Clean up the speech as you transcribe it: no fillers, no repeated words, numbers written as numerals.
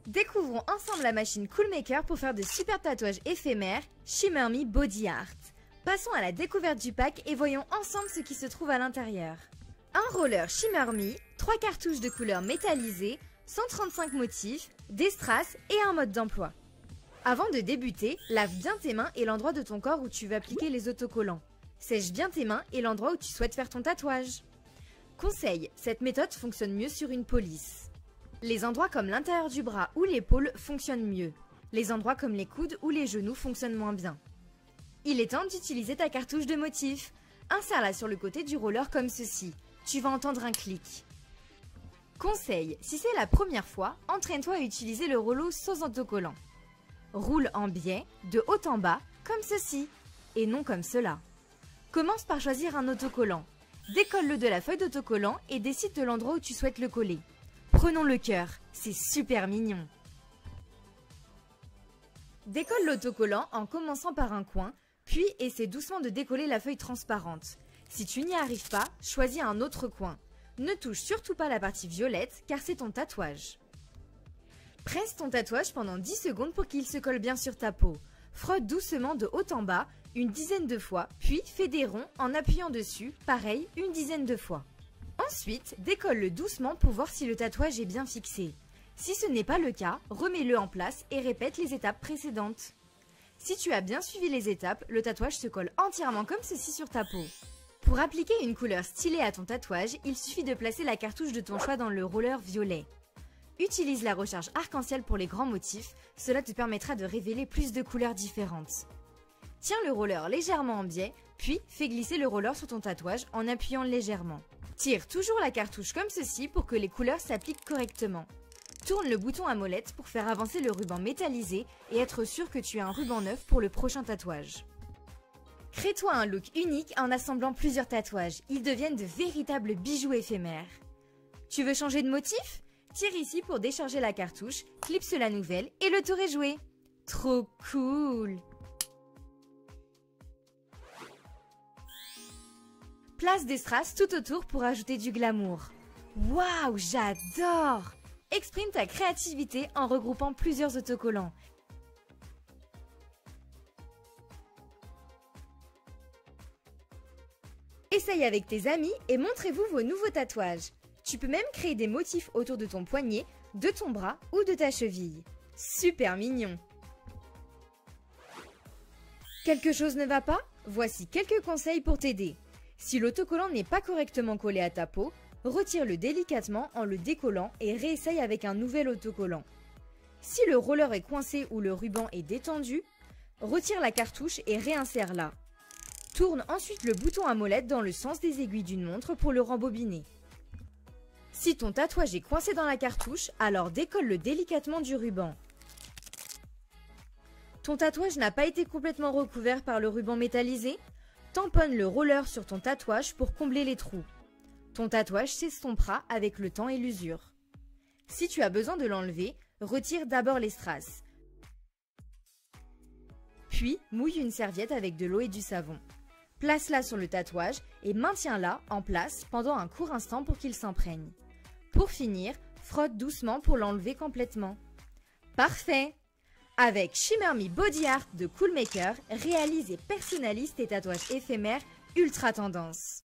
Découvrons ensemble la machine Coolmaker pour faire de super tatouages éphémères Shimmer Me Body Art. Passons à la découverte du pack et voyons ensemble ce qui se trouve à l'intérieur. Un roller Shimmer Me, 3 cartouches de couleur métallisées, 135 motifs, des strass et un mode d'emploi. Avant de débuter, lave bien tes mains et l'endroit de ton corps où tu veux appliquer les autocollants. Sèche bien tes mains et l'endroit où tu souhaites faire ton tatouage. Conseil, cette méthode fonctionne mieux sur une police. Les endroits comme l'intérieur du bras ou l'épaule fonctionnent mieux. Les endroits comme les coudes ou les genoux fonctionnent moins bien. Il est temps d'utiliser ta cartouche de motif. Insère-la sur le côté du roller comme ceci. Tu vas entendre un clic. Conseil, si c'est la première fois, entraîne-toi à utiliser le rouleau sans autocollant. Roule en biais, de haut en bas, comme ceci, et non comme cela. Commence par choisir un autocollant. Décolle-le de la feuille d'autocollant et décide de l'endroit où tu souhaites le coller. Prenons le cœur, c'est super mignon. Décolle l'autocollant en commençant par un coin, puis essaie doucement de décoller la feuille transparente. Si tu n'y arrives pas, choisis un autre coin. Ne touche surtout pas la partie violette car c'est ton tatouage. Presse ton tatouage pendant 10 secondes pour qu'il se colle bien sur ta peau. Frotte doucement de haut en bas, une dizaine de fois, puis fais des ronds en appuyant dessus, pareil, une dizaine de fois. Ensuite, décolle-le doucement pour voir si le tatouage est bien fixé. Si ce n'est pas le cas, remets-le en place et répète les étapes précédentes. Si tu as bien suivi les étapes, le tatouage se colle entièrement comme ceci sur ta peau. Pour appliquer une couleur stylée à ton tatouage, il suffit de placer la cartouche de ton choix dans le roller violet. Utilise la recharge arc-en-ciel pour les grands motifs, cela te permettra de révéler plus de couleurs différentes. Tiens le roller légèrement en biais, puis fais glisser le roller sur ton tatouage en appuyant légèrement. Tire toujours la cartouche comme ceci pour que les couleurs s'appliquent correctement. Tourne le bouton à molette pour faire avancer le ruban métallisé et être sûr que tu as un ruban neuf pour le prochain tatouage. Crée-toi un look unique en assemblant plusieurs tatouages, ils deviennent de véritables bijoux éphémères. Tu veux changer de motif? Tire ici pour décharger la cartouche, clipse la nouvelle et le tour est joué. Trop cool! Place des strass tout autour pour ajouter du glamour. Waouh, j'adore! Exprime ta créativité en regroupant plusieurs autocollants. Essaye avec tes amis et montrez-vous vos nouveaux tatouages. Tu peux même créer des motifs autour de ton poignet, de ton bras ou de ta cheville. Super mignon! Quelque chose ne va pas? Voici quelques conseils pour t'aider. Si l'autocollant n'est pas correctement collé à ta peau, retire-le délicatement en le décollant et réessaye avec un nouvel autocollant. Si le roller est coincé ou le ruban est détendu, retire la cartouche et réinsère-la. Tourne ensuite le bouton à molette dans le sens des aiguilles d'une montre pour le rembobiner. Si ton tatouage est coincé dans la cartouche, alors décolle-le délicatement du ruban. Ton tatouage n'a pas été complètement recouvert par le ruban métallisé? Tamponne le roller sur ton tatouage pour combler les trous. Ton tatouage s'estompera avec le temps et l'usure. Si tu as besoin de l'enlever, retire d'abord les strass. Puis, mouille une serviette avec de l'eau et du savon. Place-la sur le tatouage et maintiens-la en place pendant un court instant pour qu'il s'imprègne. Pour finir, frotte doucement pour l'enlever complètement. Parfait! Avec Shimmer Me Body Art de Coolmaker, réalise et personnalise tes tatouages éphémères ultra tendance.